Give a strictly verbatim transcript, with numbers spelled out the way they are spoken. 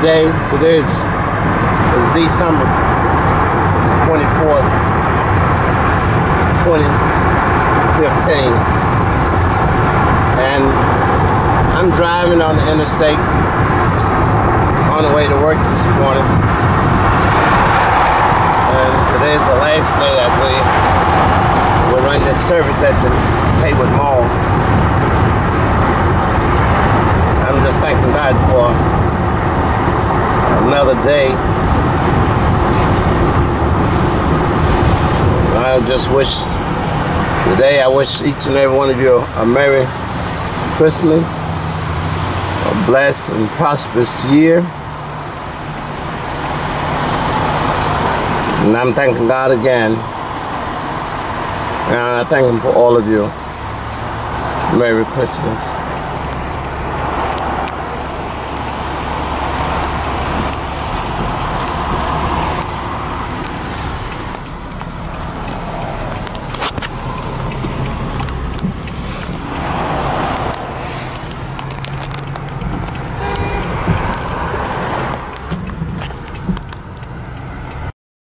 day. Today is, is December twenty-fourth, twenty fifteen. And I'm driving on the interstate on the way to work this morning. And today's the last day that we will run this service at the Haywood Mall. I'm just thanking God for another day. I just wish today, I wish each and every one of you a Merry Christmas, a blessed and prosperous year. And I'm thanking God again. And I thank Him for all of you. Merry Christmas.